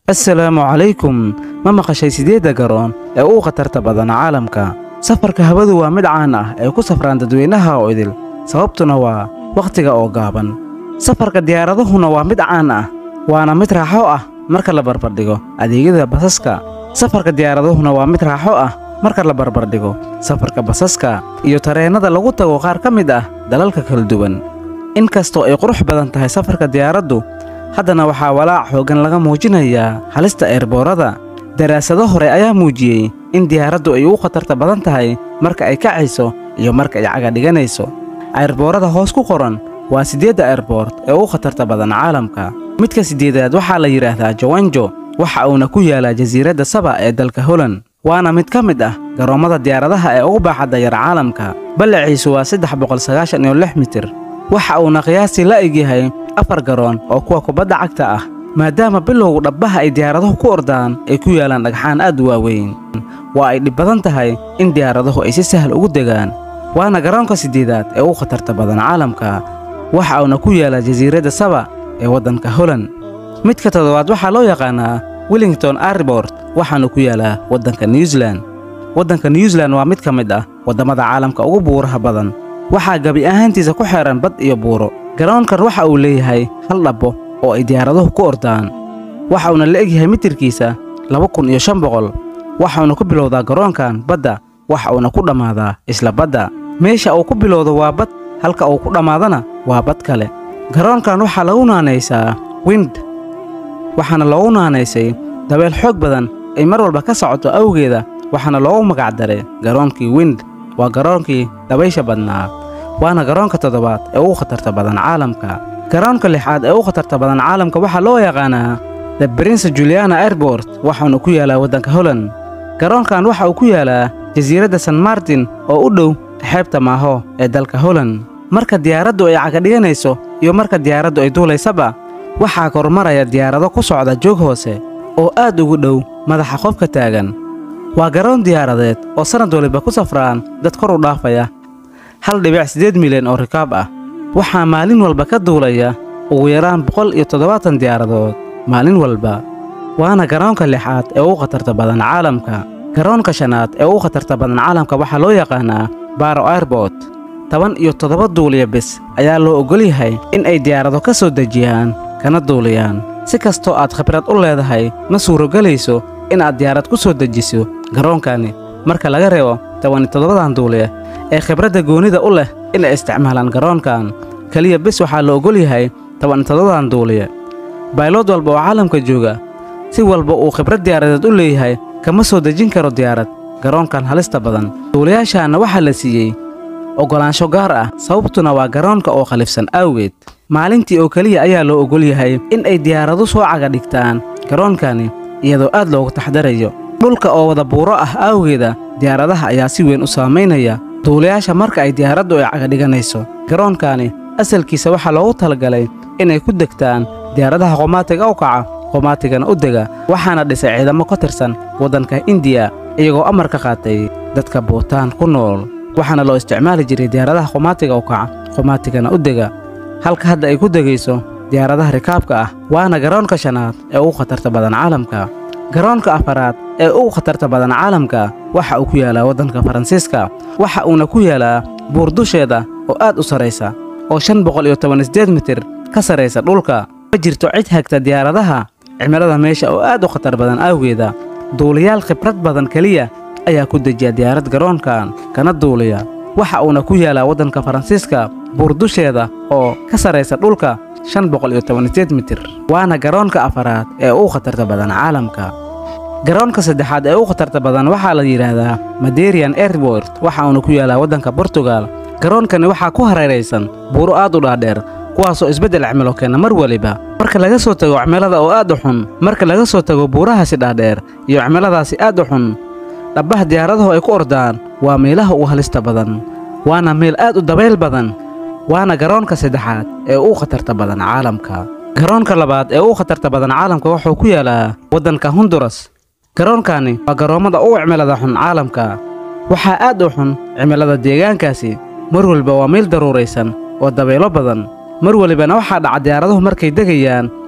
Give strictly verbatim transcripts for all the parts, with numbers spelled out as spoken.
السلام عليكم. ما maqashay sideeda garoon ee ugu khatarta badan caalamka. Safarka hawadu waa mid caan ah ee ku safraan dadweynaha oo idil, sababtuna waa waqtiga oo gaaban. Safarka diyaaraduhuna waa mid caan ah, waana mid raaxo ah marka la barbardhigo adeegyada basaska. Safarka diyaaraduhuna waa mid raaxo ah marka la barbardhigo safarka basaska iyo tareenada lagu tago qaar ka mid ah dalalka kala duwan. Inkastoo ay qurux badan tahay safarka diyaaraddu, haddana waxaa walaac xoogan laga muujinayaa halista eerboorada. Daraasado hore ayaa muujiyey in diyaaraddu ay ugu khatarta badan tahay marka ay kacayso iyo marka ay caga dhiganayso. Eerboorada hoos ku qoran waa sideedda eerboort ee ugu khatarta badan caalamka. Midka sideedaad waxaa la yiraahdaa Jawanjo, waxa uuna ku yaalaa jasiiradda Saba ee dalka Holland. Waana mid ka mid ah garoomada diyaaradaha ee ugu baaxadda yar caalamka. Ballaciisu waa saddex boqol sagaashan iyo lix mitir. waxa uuna qiyaastii la egyahay afar garoon oo kuwa kubadda cagta ah, maadaama bilowga dhabbaha ay diyaaraduhu ku ordaan ay ku yaalaan dhagxaan aad u waaweyn. Waa ay dhib badan tahay in diyaaraduhu ay si sahal ugu degaan. Waana garoonka sideedaad ee ugu khatarta badan caalamka, waxa uuna ku yaalaa jasiiradda Saba ee waddanka Holland. Midka toddobaad waxaa loo yaqaanaa Wellington Airport, waxaana ku yaalaa waddanka New Zealand. Waddanka New Zealand waa mid ka mid ah waddamada caalamka ugu buuraha badan. waxaa gabi ahaantiisa ku xeeran bad iyo buuro. Garoonkan waxa uu leeyahay hal dhabbo oo ay diyaaraduhu ku ordaan, waxa uuna la egyahay mitirkiisa laba kun iyo shan boqol. waxauna ku bilowdaa garoonkan badda, waxa uuna ku dhammaadaa isla badda. Meesha uu ku bilowdo waa bad, halka uu ku dhammaadana waa bad kale. Garoonkan waxaa lagu naanaysaa Wind, waxaana loogu naanaysay dabeel xoog badan ay mar walba ka socoto awgeeda, waxaana loogu magac daray garoonkii Wind. waa garoonkii dabaysha badnaa. waana garoonka toddobaad ee ugu khatarta badan caalamka. garoonka lixaad ee ugu khatarta badan caalamka waxaa loo yaqaanaa The Prince Juliana Airport, waxaana ku yaalaa waddanka Holland. garoonkan waxa uu ku yaalaa jasiiradda San Martin oo u dhow xeebta Maaho ee dalka Holland. Marka diyaaraddu ay caga dhiganayso iyo marka diyaaraddu ay duulaysaba, waxaa kormaraya diyaarado ku socda joog hoose oo aad ugu dhow madaxa qofka taagan. waa garoon diyaaradeed oo sanad waliba ku safraan dad kor u dhaafaya hal dhibic siddeed milyan oo rikaab ah. waxaa maalin walba ka duulaya ugu yaraan boqol iyo toddobaatan diyaaradood maalin walba. waana garoonka lixaad ee ugu khatarta badan caalamka. garoonka shanaad ee ugu khatarta badan caalamka waxaa loo yaqaanaa Barrow Airport. toban iyo toddoba duuliya bis ayaa loo oggol yahay in ay diyaarado ka soo dejiyaan kana duuliyaan. si kastoo aad khibrad u leedahay, ma suurogelayso in aad diyaarad ku soo dejiso garoonkani marka laga reebo toban iyo toddobadan duuliye ee khibradda goonida u leh in ay isticmaalaan garoonkan. kaliya bis waxaa la oggol yahay toban iyo toddobadan duuliye. baylod walba oo caalamka jooga, si walba uu khibrad diyaaradeed u leeyahay, kama soo dejin karo diyaarad garoonkan halista badan. duuliyaashaana waxaa la siiyey oggolaansho gaar ah, sababtuna waa garoonka oo khalifsan awgeed. maalintii oo keliya ayaa loo oggol yahay in ay diyaaradu soo caga dhigtaan garoonkani, iyadoo aad loogu taxadarayo. dhulka oo wada buuro ah awgeeda, diyaaradaha ayaa si weyn u saamaynaya duuliyaasha marka ay diyaaraddu ay caga dhiganayso. garoonkani asalkiisa waxaa loogu talagalay inay ku degtaan diyaaradaha qomaatiga u kaca, qomaatigana u dega. waxaana dhisay ciidamo ka tirsan waddanka Indiya, iyagoo amar ka qaatay dadka Bhutan ku nool. waxaana loo isticmaali jiray diyaaradaha qomaatiga u kaca, qomaatigana u dega, halka hadda ay ku degayso diyaaradaha rikaabka ah. waana garoonka shanaad ee ugu khatarta badan caalamka. garoonka afaraad ee ugu khatarta badan caalamka waxa uu ku yaalaa waddanka Faransiiska, waxa uuna ku yaalaa buur dusheeda oo aad u saraysa, oo shan boqol iyo toban iyo siddeed mitir ka saraysa dhulka. ma jirto cid hagta diyaaradaha cimilada meesha oo aad u khatar badan awgeeda. duuliyaal khibrad badan keliya ayaa ku dejiya diyaarad garoonkan kana duuliya. waxa uuna ku yaalaa waddanka Faransiiska, buur dusheeda oo ka saraysa dhulka shan boqol iyo toban iyo siddeed mitir. waana garoonka afaraad ee ugu khatarta badan caalamka. garoonka saddexaad ee ugu khatarta badan waxaa la yidhaahdaa Madeiran Airport, waxa uuna ku yaalaa waddanka Portugal. garoonkani waxaa ku hareeraysan buuro aad u dhaadheer, kuwaasoo isbeddel cimilo keena mar waliba. marka laga soo tago cimilada oo aad u xun, marka laga soo tago buurahaasi dhaadheer iyo cimiladaasi aad u xun, dhabbaha diyaaraduhu ay ku ordaan waa meelaha ugu halista badan. waana meel aad u dabayl badan. waana garoonka saddexaad ee ugu khatarta badan caalamka. garoonka labaad ee ugu khatarta badan caalamka wuxuu ku yaalaa waddanka Honduras. garoonkani waa garoomada ugu cimilada xun caalamka. waxaa aad u xun cimilada deegaankaasi. mar walba waa meel daruuraysan oo dabaylo badan. mar walibana waxaa dhaca diyaaraduhu markay degayaan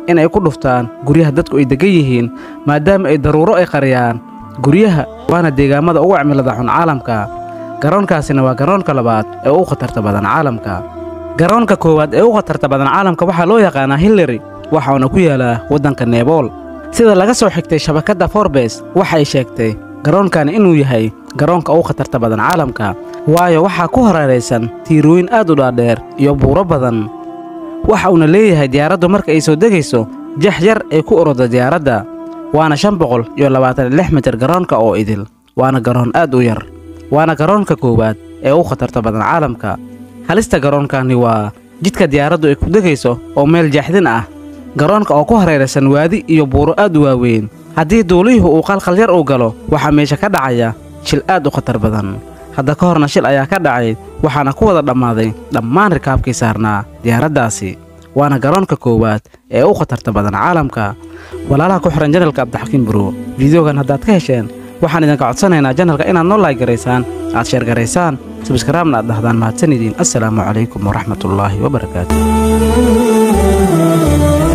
in ay ku dhuftaan guryaha dadku ay degan yihiin maadaama ay daruuro ay qariyaan guryaha waana deegaamada ugu cimilada xun caalamka garoonkaasina waa garoonka labaad ee ugu khatarta badan caalamka garoonka koowaad ee ugu khatarta badan caalamka waxaa loo yaqaanaa Hillary waxaana ku yaala waddanka Nepal sida laga soo xigtay shabakadda Forbes waxay sheegtay garoonkan inuu yahay garoonka ugu khatarta badan caalamka waayo waxaa ku hareeraysan tiirooyin aad u dhaadheer iyo buuro badan waxa uuna leeyahay diyaaraddu marka ay soo degayso jax yar ay ku orodo diyaaradda waana shan boqol iyo labaatan iyo lix mitir garoonka oo idil waana garoon aad u yar waana garoonka koowaad ee ugu khatarta badan caalamka halista garoonkani waa jidka diyaaraddu ay ku degayso oo meel jaxdin ah garoonka oo ku hareeraysan waadi iyo buuro aad u waaweyn haddii duuliyuhu uu qalqal yar u galo waxaa meesha ka dhacaya shil aad u khatar badan hadda ka horna shil ayaa ka dhacay waxaana ku wada dhammaaday dhammaan rikaabkii saarnaa diyaaraddaasi waana garoonka koowaad ee u khatarta badan caalamka walaalaha ku xiran janalka Cabdixakiin Bro fiidiyogan haddaad ka hesheen waxaan idinka codsanaynaa janalka inaad noo like garaysaan aad share garaysaan subscribe-na aad dhahdaan mahadsanidin assalaamu calaykum waraxmatullaahi wabarakaatuh